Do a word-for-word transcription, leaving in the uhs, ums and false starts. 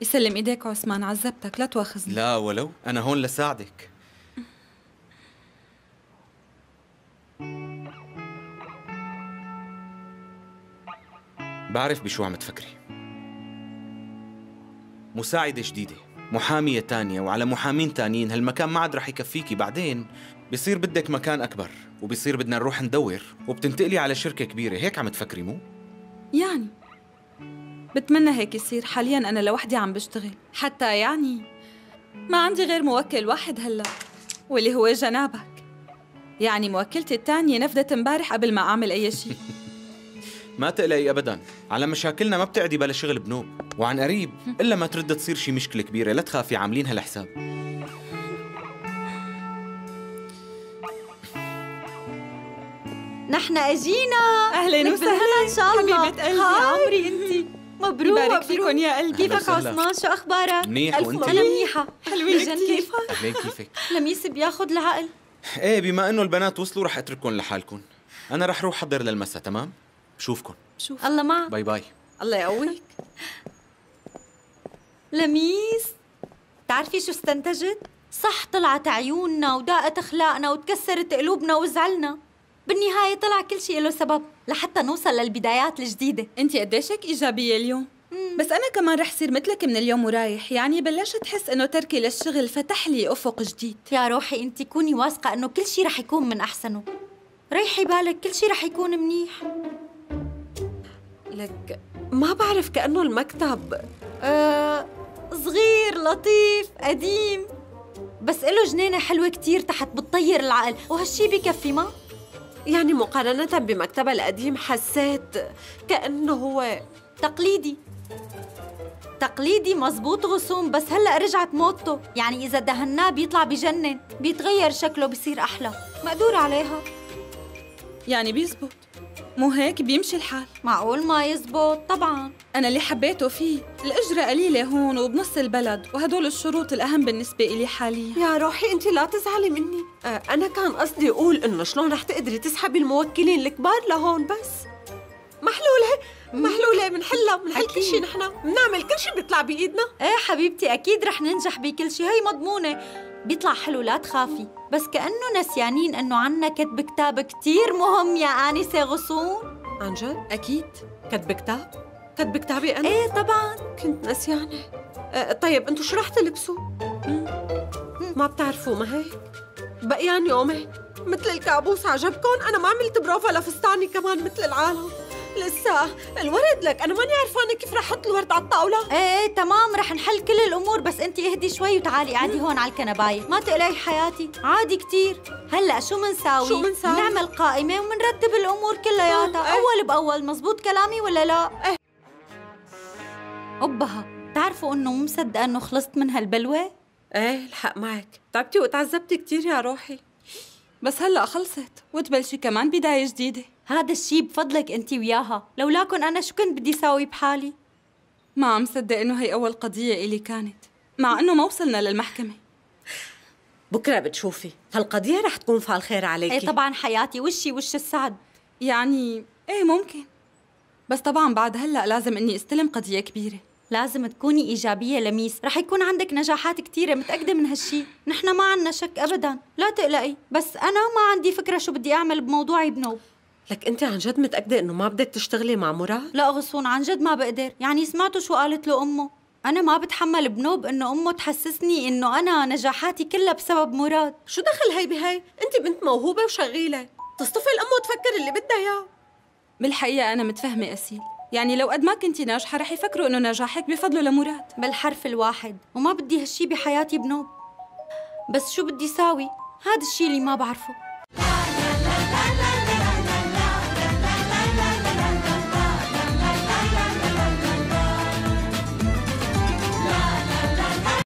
يسلم ايديك عثمان، عذبتك لا تواخذني. لا ولو، أنا هون لساعدك. بعرف بشو عم تفكري. مساعدة جديدة، محامية تانية، وعلى محامين تانيين هالمكان ما عاد رح يكفيكي. بعدين بصير بدك مكان أكبر، وبصير بدنا نروح ندور، وبتنتقلي على شركة كبيرة. هيك عم تفكري مو؟ يعني بتمنى هيك يصير. حاليا أنا لوحدي عم بشتغل، حتى يعني ما عندي غير موكل واحد هلا، واللي هو جنابك. يعني موكلتي الثانية نفذت امبارح قبل ما أعمل أي شيء. ما تقلقي أبداً، على مشاكلنا ما بتعدي بلا شغل بنوب، وعن قريب إلا ما ترد تصير شي مشكلة كبيرة. لا تخافي، عاملين هالحساب. نحن اجينا. أهلاً وسهلاً ان شاء الله. حبيبة قلبي. هاي عمري انتي. مبروك. يبارك فيكم يا قلبي. كيفك عثمان؟ شو اخبارك؟ منيح. ألف وانتي؟ انا منيحة. حلوين بجن كتير. كيفك؟ أهلين، كيفك؟ لميس بياخد العقل. ايه، بما انه البنات وصلوا رح اترككم لحالكم. انا رح روح احضر للمسا. تمام؟ بشوفكم. شوف. الله معك. باي باي. الله يقويك. لميس، بتعرفي شو استنتجت؟ صح، طلعت عيوننا وداقت اخلاقنا وتكسرت قلوبنا وزعلنا. بالنهاية طلع كل شيء له سبب لحتى نوصل للبدايات الجديدة. انتي قديش هيك ايجابية اليوم. مم. بس انا كمان رح صير مثلك من اليوم ورايح. يعني بلشت احس انه تركي للشغل فتح لي افق جديد. يا روحي انت كوني واثقة انه كل شيء رح يكون من احسنه. ريحي بالك، كل شيء رح يكون منيح. لك ما بعرف، كأنه المكتب آه، صغير لطيف قديم، بس له جنينة حلوة كتير تحت بتطير العقل، وهالشي بكفي ما؟ يعني مقارنة بمكتبها القديم حسيت كأنه هو تقليدي. تقليدي مزبوط غصون، بس هلأ رجعت موضته. يعني إذا دهناه بيطلع بجنن، بيتغير شكله، بيصير أحلى. مقدور عليها. يعني بيزبط، مو هيك بيمشي الحال. معقول ما يزبط؟ طبعاً. أنا اللي حبيته فيه الأجرة قليلة هون وبنص البلد، وهدول الشروط الأهم بالنسبة إلي حاليا. يا روحي انت لا تزعلي مني. آه انا كان قصدي اقول انه شلون رح تقدري تسحبي الموكلين الكبار لهون. بس محلولة محلولة، بنحلها، بنحل كل شيء. نحن بنعمل كل شيء بيطلع بإيدنا. ايه حبيبتي، أكيد رح ننجح بكل شيء، هي مضمونة. بيطلع حلو لا تخافي. بس كأنه نسيانين إنه عنا كتب كتاب كتير مهم يا آنسة غصون. عن جد؟ أكيد. كتب كتاب؟ كتب كتابي أنا؟ ايه طبعاً. كنت نسيانة. آه طيب انتو شو رح تلبسوا؟ ما بتعرفوا ما هيك؟ بقيان يومين مثل الكابوس. عجبكم؟ أنا ما عملت بروفا لفستاني كمان مثل العالم. لسه الورد لك، أنا ماني عرفانة كيف رح أحط الورد على الطاولة. ايه ايه تمام، رح نحل كل الأمور. بس انتي اهدي شوي وتعالي قعدي هون على الكنباية. ما تقلقي حياتي، عادي كتير. هلأ شو منساوي؟ شو منساوي؟ نعمل قائمة ومنرتب الأمور كلياتها. ايه. أول بأول. مزبوط كلامي ولا لا؟ ايه. أبها، بتعرفوا إنه مو مصدقة إنه خلصت من هالبلوة؟ ايه الحق معك، تعبتي وتعذبتي كتير يا روحي. بس هلأ خلصت وتبلشي كمان بداية جديدة. هذا الشي بفضلك انتي وياها، لولاكن أنا شو كنت بدي ساوي بحالي؟ ما عم صدق إنه هي أول قضية إلي كانت، مع إنه ما وصلنا للمحكمة. بكرة بتشوفي هالقضية رح تكون فال خير عليكي. ايه طبعا حياتي، وشي وش السعد. يعني إيه ممكن، بس طبعا بعد هلأ لازم إني استلم قضية كبيرة. لازم تكوني إيجابية لميس، رح يكون عندك نجاحات كتيرة، متأكدة من هالشي. نحن ما عنا شك أبداً، لا تقلقي. بس أنا ما عندي فكرة شو بدي أعمل بموضوعي بنوب. لك أنت عن جد متأكدة إنه ما بدك تشتغلي مع مراد؟ لا غصون، عن جد ما بقدر. يعني سمعتوا شو قالت له أمه؟ أنا ما بتحمل بنوب إنه أمه تحسسني إنه أنا نجاحاتي كلها بسبب مراد. شو دخل هي بهي؟ أنت بنت موهوبة وشغيلة، تصطفي الأم وتفكر اللي بدها إياه. بالحقيقة أنا متفهمة أسيل، يعني لو قد ما كنتي ناجحة رح يفكروا إنه نجاحك بفضله لمراد. بالحرف الواحد، وما بدي هالشي بحياتي بنوب. بس شو بدي ساوي؟ هذا الشي اللي ما بعرفه.